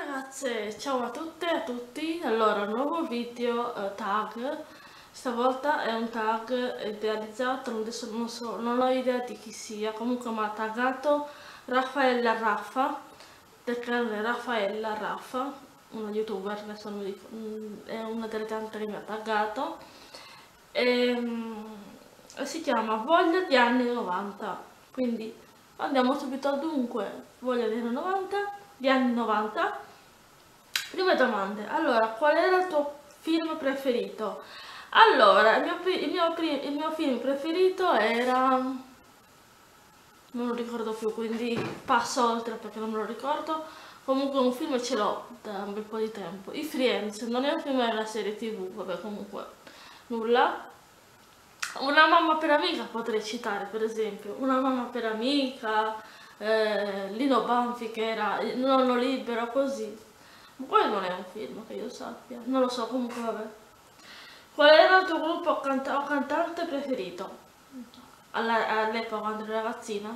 ragazze, ciao a tutte e a tutti. Allora, nuovo video tag. Stavolta è un tag idealizzato, adesso non ho idea di chi sia. Comunque mi ha taggato Raffaella Raffa, del canale Raffaella Raffa, una youtuber, adesso non mi è una delle tante che mi ha taggato. E si chiama Voglia di anni 90. Quindi andiamo subito al dunque. Voglia di anni 90. Gli anni 90. Prime domande. Allora, qual era il tuo film preferito? Allora, il mio film preferito era... non lo ricordo più, quindi passo oltre perché non me lo ricordo. Comunque un film ce l'ho da un bel po' di tempo. I Friends, non è un film, è una serie TV, vabbè, comunque nulla. Una mamma per amica potrei citare, per esempio. Una mamma per amica, Lino Banfi che era il nonno libero, così. Ma quello non è un film che io sappia, non lo so, comunque vabbè. Qual era il tuo gruppo o cantante preferito? All'epoca quando ero ragazzina?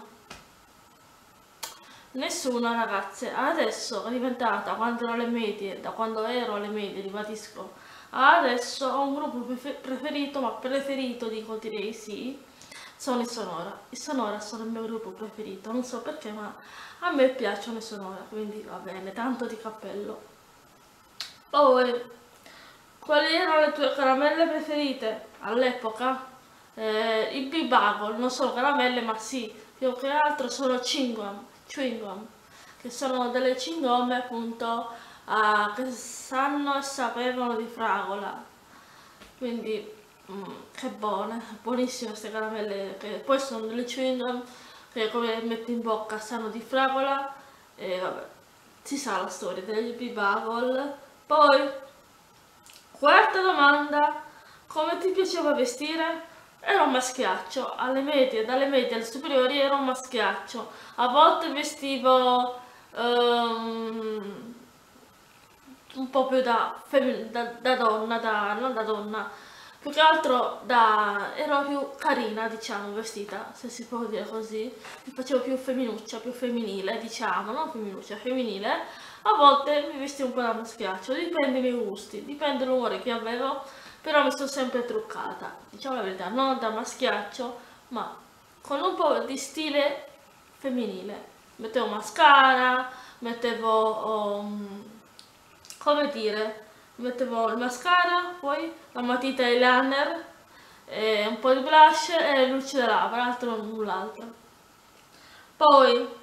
Nessuno, ragazze. Adesso è diventata, quando ero alle medie, da quando ero alle medie, ribadisco, adesso ho un gruppo preferito, ma preferito direi sì, sono i Sonora. I Sonora sono il mio gruppo preferito, non so perché, ma a me piacciono i Sonora, quindi va bene, tanto di cappello. Poi, quali erano le tue caramelle preferite all'epoca? Il Bibago, non sono caramelle, ma sì, più che altro sono chewing gum, che sono delle cingomme appunto che sanno e sapevano di fragola. Quindi, che buone, buonissime queste caramelle, che poi sono delle chewing gum che come metti in bocca sanno di fragola e vabbè, si sa la storia degli Bibago. Poi, quarta domanda, come ti piaceva vestire? Ero un maschiaccio, dalle medie alle superiori ero un maschiaccio. A volte vestivo un po' più da donna, non da donna, più che altro ero più carina, diciamo, vestita, se si può dire così. Mi facevo più femminuccia, più femminile, diciamo, non femminuccia, femminile. A volte mi vestivo un po' da maschiaccio, dipende dai miei gusti, dipende dall'umore che avevo, però mi sono sempre truccata, diciamo la verità, non da maschiaccio, ma con un po' di stile femminile. Mettevo mascara, mettevo, come dire, mettevo il mascara, poi la matita eyeliner, un po' di blush e luce da labbra, altro null'altro. Poi,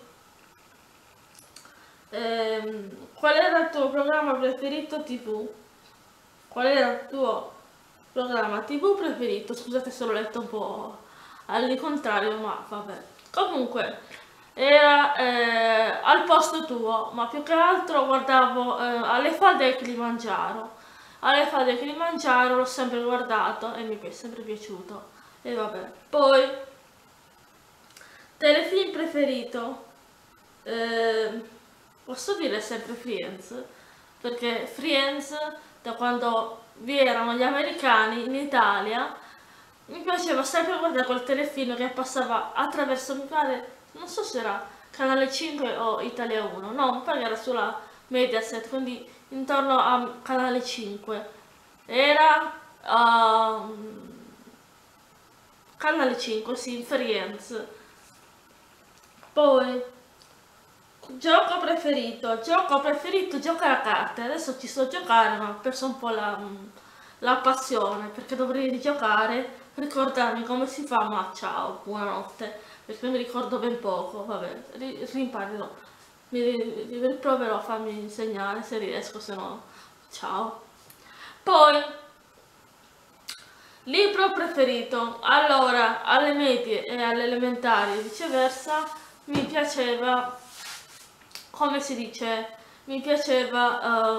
qual era il tuo programma preferito TV? Qual era il tuo programma TV preferito? Scusate se l'ho letto un po' al contrario, ma vabbè. Comunque, era al posto tuo, ma più che altro guardavo alle falde del Kilimangiaro. Alle falde del Kilimangiaro l'ho sempre guardato e mi è sempre piaciuto. E vabbè. Poi, telefilm preferito? Posso dire sempre Friends? Perché Friends, da quando vi erano gli americani in Italia, mi piaceva sempre guardare quel telefilm che passava attraverso, mi pare, non so se era Canale 5 o Italia 1, no, mi pare che era sulla Mediaset, quindi intorno a Canale 5. Era Canale 5, sì, Friends. Poi, gioco preferito, giocare a carte. Adesso ci sto a giocare, ma ho perso un po' la passione, perché dovrei rigiocare, ricordarmi come si fa, ma ciao, buonanotte, perché mi ricordo ben poco, vabbè, rimparerò, mi riproverò a farmi insegnare se riesco, se no, ciao. Poi, libro preferito, allora, alle medie e alle elementari e viceversa, mi piaceva, come si dice, mi piaceva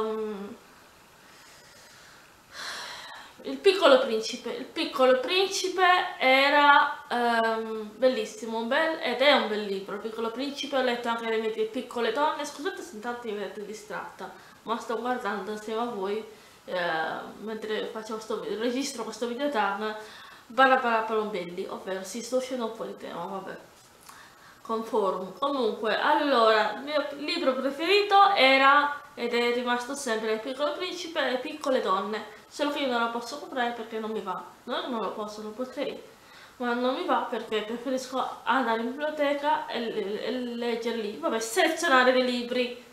Il Piccolo Principe. Il Piccolo Principe era bellissimo, ed è un bel libro. Il Piccolo Principe, ho letto anche le mie piccole donne. Scusate se intanto mi vedete distratta, ma sto guardando insieme a voi mentre registro questo video tag Barbara Palombelli, ovvero sì, sto uscendo un po' di tema, vabbè. con forum. Comunque, allora, il mio libro preferito era, ed è rimasto sempre, Il Piccolo Principe e Le Piccole Donne, solo che io non lo posso comprare perché non mi va. No, non lo posso, lo potrei, ma non mi va perché preferisco andare in biblioteca e leggere lì. Vabbè, selezionare dei libri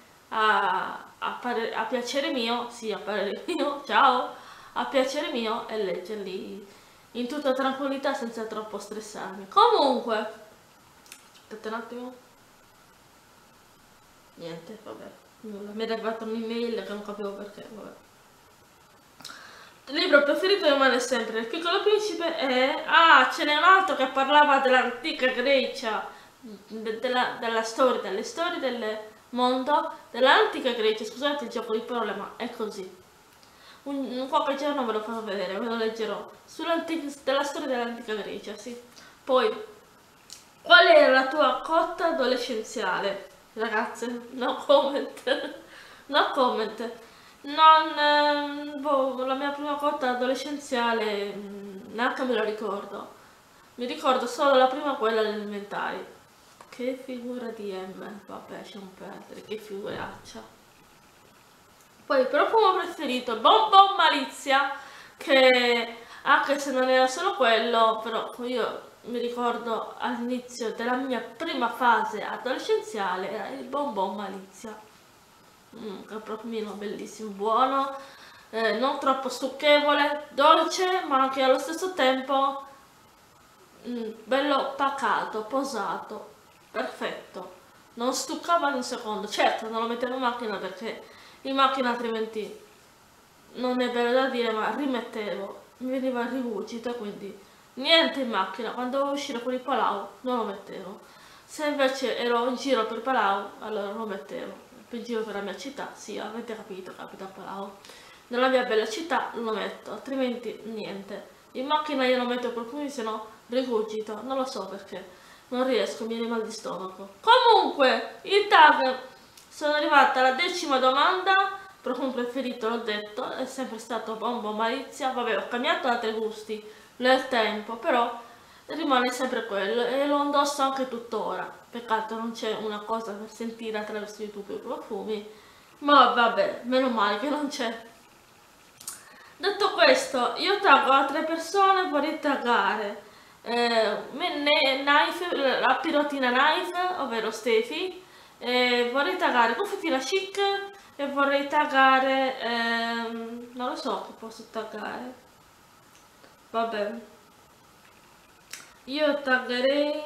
a piacere mio, sì, a parere mio, ciao, a piacere mio, e leggerli in tutta tranquillità senza troppo stressarmi. Comunque, aspetta un attimo. Niente, vabbè, nulla. Mi è arrivata un'email che non capivo perché, vabbè. Il libro preferito rimane sempre Il Piccolo Principe e... Ah, ce n'è un altro che parlava dell'antica Grecia, della storia, delle storie del mondo dell'antica Grecia. Scusate il gioco di parole, ma è così. Un qualche giorno ve lo farò vedere, ve lo leggerò. Della storia dell'antica Grecia, sì. Poi, qual era la tua cotta adolescenziale? Ragazze, no comment. No comment. Non, boh, la mia prima cotta adolescenziale neanche me lo ricordo. Mi ricordo solo la prima, quella alle elementari. Che figura di M, vabbè, lasciamo perdere, che figuraccia. Poi il profumo preferito, Bonbon Malizia, che anche se non era solo quello, però io mi ricordo all'inizio della mia prima fase adolescenziale era il Bonbon Malizia. Che profumino bellissimo, buono, non troppo stucchevole, dolce, ma anche allo stesso tempo bello pacato, posato, perfetto. Non stuccava in un secondo. Certo, non lo mettevo in macchina perché in macchina altrimenti non è vero da dire, ma rimettevo, mi veniva il rigurgito, quindi niente in macchina. Quando dovevo uscire con il Palau non lo mettevo. Se invece ero in giro per Palau, allora lo mettevo. In giro per la mia città, sì, avete capito, capita a Palau. Nella mia bella città lo metto, altrimenti niente. In macchina io non metto profumi, se no rigurgito, non lo so perché, non riesco, mi viene mal di stomaco. Comunque, il tag, sono arrivata alla 10ª domanda. Profumo preferito, l'ho detto, è sempre stato Bonbon Malizia. Vabbè, ho cambiato altri gusti nel tempo, però rimane sempre quello e lo indosso anche tuttora. Peccato non c'è una cosa per sentire attraverso YouTube i profumi, ma vabbè, meno male che non c'è. Detto questo, io taggo altre persone, vorrei taggare la pirotina Knife, ovvero Stefi, vorrei taggare Confettina Chic e vorrei taggare, non lo so che posso taggare, vabbè, io taggerei,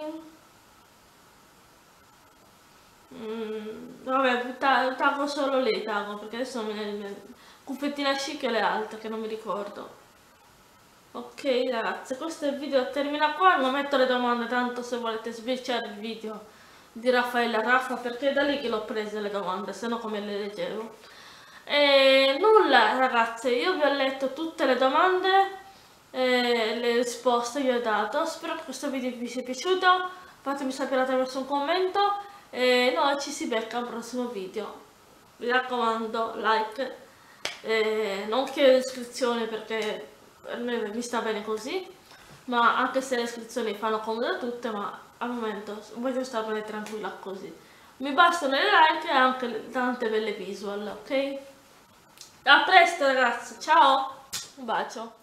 vabbè, taggo solo lei, taggo, perché adesso non me ne... Confettina Chic e le altre che non mi ricordo. Ok ragazzi, questo il video termina qua, non metto le domande, tanto se volete switchare il video di Raffaella Raffa, perché è da lì che l'ho prese le domande, se no come le leggevo. E nulla ragazzi, io vi ho letto tutte le domande, le risposte vi ho dato, spero che questo video vi sia piaciuto, fatemi sapere attraverso un commento e noi ci si becca al prossimo video. Mi raccomando, like, non chiedo iscrizioni perché per me mi sta bene così, ma anche se le iscrizioni fanno comodo a tutte, ma al momento voglio stare tranquilla così. Mi bastano le like e anche tante belle visual, ok? A presto ragazzi, ciao, un bacio.